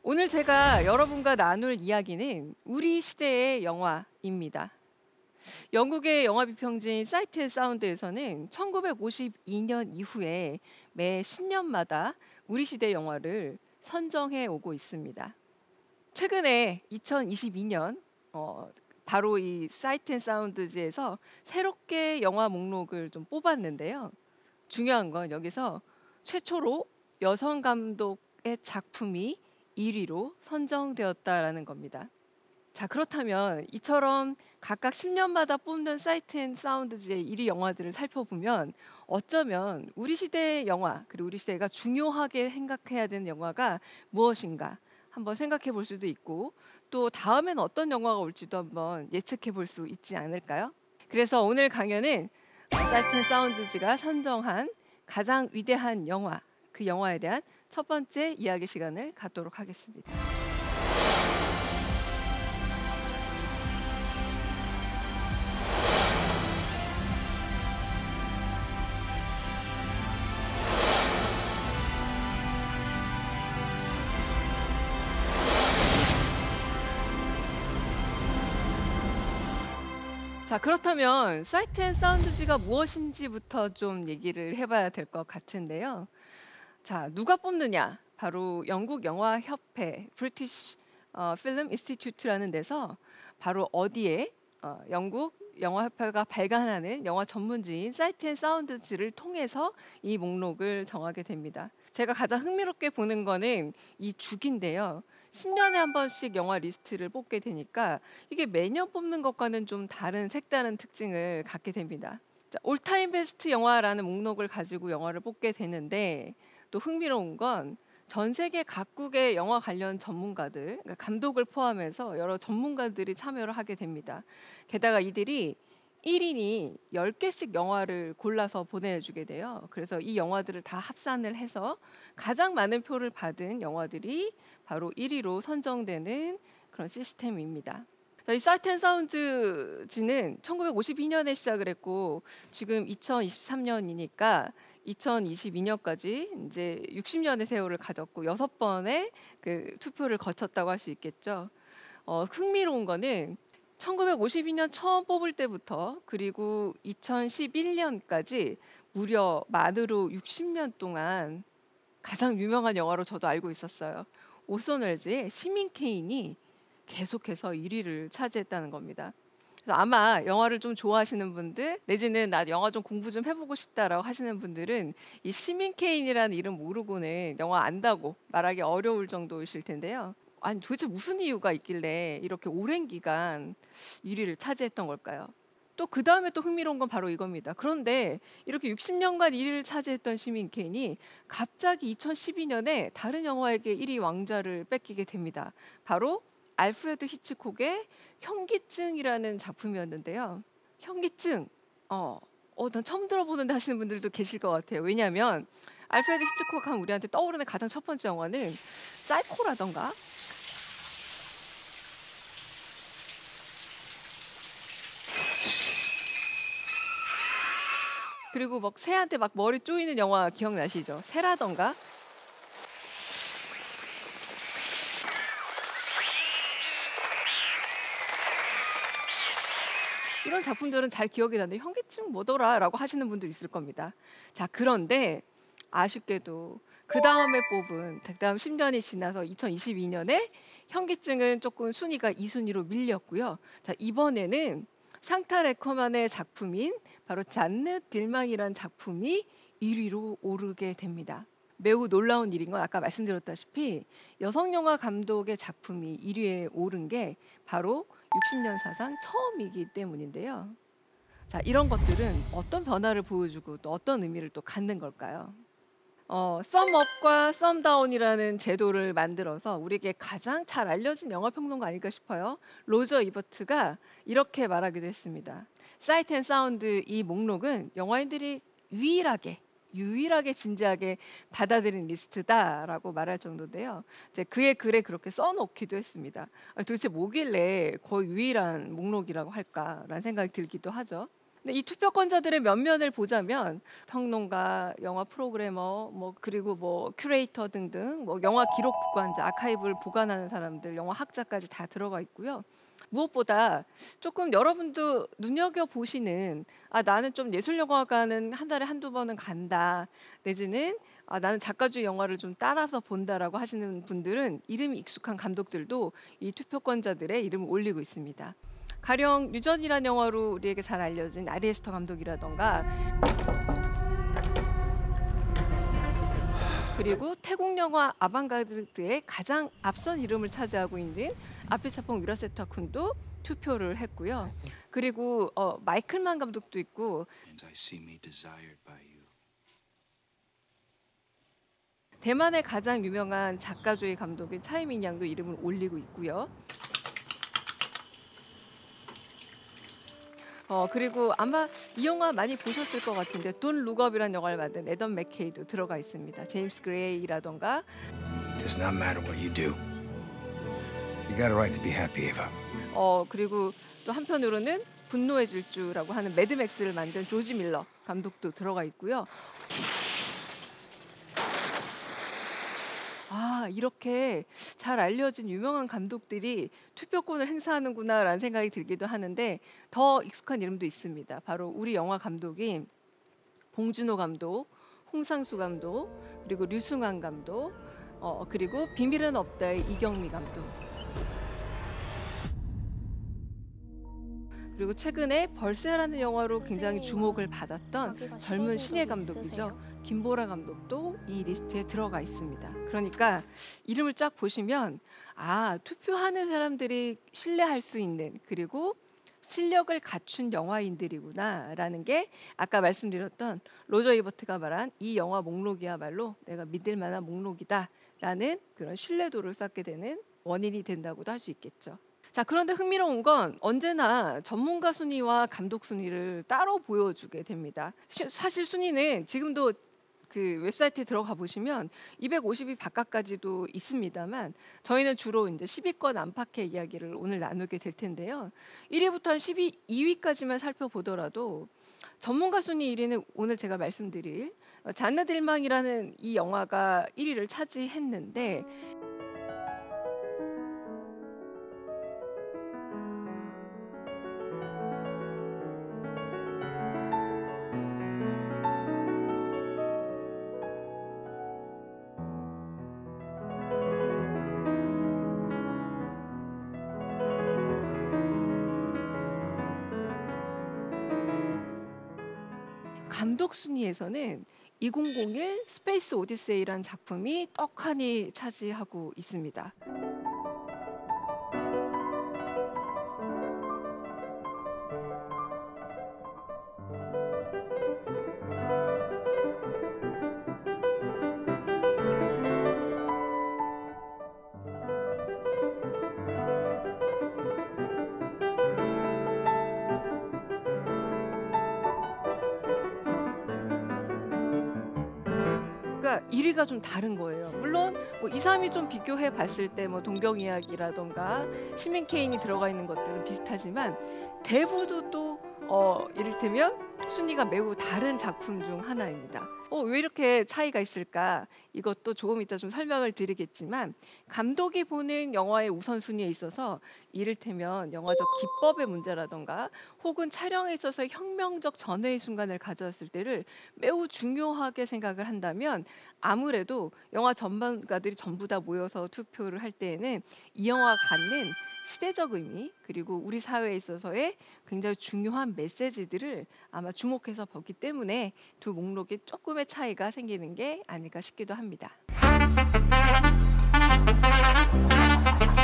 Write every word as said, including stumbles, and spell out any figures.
오늘 제가 여러분과 나눌 이야기는 우리 시대의 영화입니다. 영국의 영화 비평지인 사이트 앤 사운드에서는 천구백오십이 년 이후에 매 십 년마다 우리 시대 영화를 선정해 오고 있습니다. 최근에 이천이십이 년 어, 바로 이 사이트 앤 사운드즈에서 새롭게 영화 목록을 좀 뽑았는데요. 중요한 건 여기서 최초로 여성 감독의 작품이 일 위로 선정되었다라는 겁니다. 자, 그렇다면 이처럼 각각 십 년마다 뽑는 사이트 앤 사운드즈의 일 위 영화들을 살펴보면 어쩌면 우리 시대의 영화, 그리고 우리 시대가 중요하게 생각해야 되는 영화가 무엇인가 한번 생각해 볼 수도 있고, 또 다음엔 어떤 영화가 올지도 한번 예측해 볼 수 있지 않을까요? 그래서 오늘 강연은 사이트 앤 사운드즈가 선정한 가장 위대한 영화, 그 영화에 대한 첫 번째 이야기 시간을 갖도록 하겠습니다. 자, 그렇다면 사이트 앤 사운드즈가 무엇인지부터 좀 얘기를 해봐야 될 것 같은데요. 자, 누가 뽑느냐? 바로 영국 영화 협회 브리티시 어, 필름 인스티튜트라는 데서 바로 어디에 어, 영국 영화 협회가 발간하는 영화 전문지인 사이트 앤 사운드즈를 통해서 이 목록을 정하게 됩니다. 제가 가장 흥미롭게 보는 거는 이 주기인데요. 십 년에 한 번씩 영화 리스트를 뽑게 되니까 이게 매년 뽑는 것과는 좀 다른 색다른 특징을 갖게 됩니다. 자, 올타임 베스트 영화라는 목록을 가지고 영화를 뽑게 되는데, 또 흥미로운 건 전 세계 각국의 영화 관련 전문가들, 그러니까 감독을 포함해서 여러 전문가들이 참여를 하게 됩니다. 게다가 이들이 일 인이 열 개씩 영화를 골라서 보내주게 돼요. 그래서 이 영화들을 다 합산을 해서 가장 많은 표를 받은 영화들이 바로 일 위로 선정되는 그런 시스템입니다. 이 사이트 앤 사운드지는 천구백오십이 년에 시작을 했고 지금 이천이십삼 년이니까 이천이십이 년까지 이제 육십 년의 세월을 가졌고 여섯 번의 그 투표를 거쳤다고 할 수 있겠죠. 어, 흥미로운 거는 천구백오십이 년 처음 뽑을 때부터 그리고 이천십일 년까지 무려 만으로 육십 년 동안 가장 유명한 영화로 저도 알고 있었어요. 오선 웰즈의 시민 케인이 계속해서 일 위를 차지했다는 겁니다. 그래서 아마 영화를 좀 좋아하시는 분들, 내지는 나 영화 좀 공부 좀 해보고 싶다라고 하시는 분들은 이 시민 케인이라는 이름 모르고는 영화 안다고 말하기 어려울 정도이실 텐데요. 아니, 도대체 무슨 이유가 있길래 이렇게 오랜 기간 일 위를 차지했던 걸까요? 또 그 다음에 또 흥미로운 건 바로 이겁니다. 그런데 이렇게 육십 년간 일 위를 차지했던 시민 케인이 갑자기 이천십이 년에 다른 영화에게 일 위 왕좌를 뺏기게 됩니다. 바로 알프레드 히치콕의 현기증이라는 작품이었는데요. 현기증, 어, 어, 난 처음 들어보는데 하시는 분들도 계실 것 같아요. 왜냐하면 알프레드 히치콕 하면 우리한테 떠오르는 가장 첫 번째 영화는 사이코라던가, 그리고 막 새한테 막 머리 쪼이는 영화 기억나시죠? 새라던가. 이런 작품들은 잘 기억이 나는데 현기증 뭐더라? 라고 하시는 분들 있을 겁니다. 자, 그런데 아쉽게도 그 다음에 뽑은, 그 다음 십 년이 지나서 이천이십이 년에 현기증은 조금 순위가 이 순위로 밀렸고요. 자, 이번에는 샹탈 에커만의 작품인 바로 잔느 딜망이라는 작품이 일 위로 오르게 됩니다. 매우 놀라운 일인 건 아까 말씀드렸다시피 여성 영화 감독의 작품이 일 위에 오른 게 바로 육십 년 사상 처음이기 때문인데요. 자, 이런 것들은 어떤 변화를 보여주고 또 어떤 의미를 또 갖는 걸까요? 어, 썸업과 썸다운이라는 제도를 만들어서 우리에게 가장 잘 알려진 영화 평론가 아닐까 싶어요. 로저 이버트가 이렇게 말하기도 했습니다. 사이트 앤 사운드 이 목록은 영화인들이 유일하게 유일하게 진지하게 받아들인 리스트다라고 말할 정도인데요. 이제 그의 글에 그렇게 써놓기도 했습니다. 아니, 도대체 뭐길래 거의 유일한 목록이라고 할까라는 생각이 들기도 하죠. 근데 이 투표권자들의 면면을 보자면 평론가, 영화 프로그래머, 뭐 그리고 뭐 큐레이터 등등 뭐 영화 기록 보관자, 아카이브를 보관하는 사람들, 영화 학자까지 다 들어가 있고요. 무엇보다 조금 여러분도 눈여겨 보시는 아 나는 좀 예술영화관은 한 달에 한두 번은 간다 내지는 아 나는 작가주의 영화를 좀 따라서 본다라고 하시는 분들은 이름이 익숙한 감독들도 이 투표권자들의 이름을 올리고 있습니다. 가령 유전이라는 영화로 우리에게 잘 알려진 아리 에스터 감독이라던가 그리고 태국 영화 아방가르드의 가장 앞선 이름을 차지하고 있는 아피차퐁 위라세타 쿤도 투표를 했고요. 그리고 어, 마이클만 감독도 있고 대만의 가장 유명한 작가주의 감독인 차이밍 양도 이름을 올리고 있고요. 어 그리고 아마 이 영화 많이 보셨을 것 같은데 돈 룩업이라는 영화를 만든 애덤 맥케이도 들어가 있습니다. 제임스 그레이라던가. It does not matter what you do. You got a right to be happy, Ava. 어 그리고 또 한편으로는 분노의 질주라고 하는 매드맥스를 만든 조지 밀러 감독도 들어가 있고요. 아 이렇게 잘 알려진 유명한 감독들이 투표권을 행사하는구나라는 생각이 들기도 하는데 더 익숙한 이름도 있습니다. 바로 우리 영화 감독인 봉준호 감독, 홍상수 감독, 그리고 류승환 감독, 어, 그리고 비밀은 없다의 이경미 감독. 그리고 최근에 벌새라는 영화로 굉장히 주목을 받았던 젊은 신예 감독이죠. 김보라 감독도 이 리스트에 들어가 있습니다. 그러니까 이름을 쫙 보시면 아 투표하는 사람들이 신뢰할 수 있는 그리고 실력을 갖춘 영화인들이구나 라는 게 아까 말씀드렸던 로저 이버트가 말한 이 영화 목록이야말로 내가 믿을 만한 목록이다 라는 그런 신뢰도를 쌓게 되는 원인이 된다고도 할 수 있겠죠. 자 그런데 흥미로운 건 언제나 전문가 순위와 감독 순위를 따로 보여주게 됩니다. 시, 사실 순위는 지금도 그 웹사이트에 들어가 보시면 이백오십 위 바깥까지도 있습니다만 저희는 주로 이제 십 위권 안팎의 이야기를 오늘 나누게 될 텐데요. 일 위부터 한 십 위, 이 위까지만 살펴보더라도 전문가 순위 일 위는 오늘 제가 말씀드릴 잔나 딜망이라는 이 영화가 일 위를 차지했는데 감독 순위에서는 이천일 스페이스 오디세이라는 작품이 떡하니 차지하고 있습니다. 그러니까 일 위가 좀 다른 거예요. 물론 뭐 이, 삼 위 좀 비교해 봤을 때 뭐 동경 이야기라던가 시민 케인이 들어가 있는 것들은 비슷하지만 대부도 또 어, 이를테면 순위가 매우 다른 작품 중 하나입니다. 어, 왜 이렇게 차이가 있을까? 이것도 조금 이따 좀 설명을 드리겠지만 감독이 보는 영화의 우선순위에 있어서 이를테면 영화적 기법의 문제라던가 혹은 촬영에 있어서 혁명적 전회의 순간을 가져왔을 때를 매우 중요하게 생각을 한다면 아무래도 영화 전문가들이 전부 다 모여서 투표를 할 때에는 이 영화가 갖는 시대적 의미 그리고 우리 사회에 있어서의 굉장히 중요한 메시지들을 아마 주목해서 보기 때문에 두 목록에 조금의 차이가 생기는 게 아닐까 싶기도 합니다.